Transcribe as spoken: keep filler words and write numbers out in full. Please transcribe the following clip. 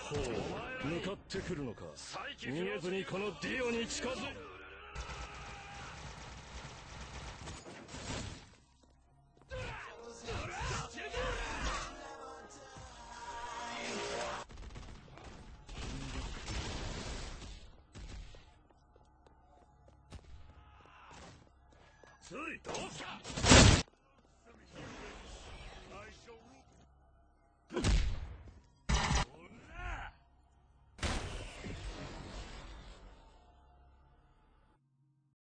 ほう、向かってくるのか。逃げずにこのディオに近づい。ついどうした。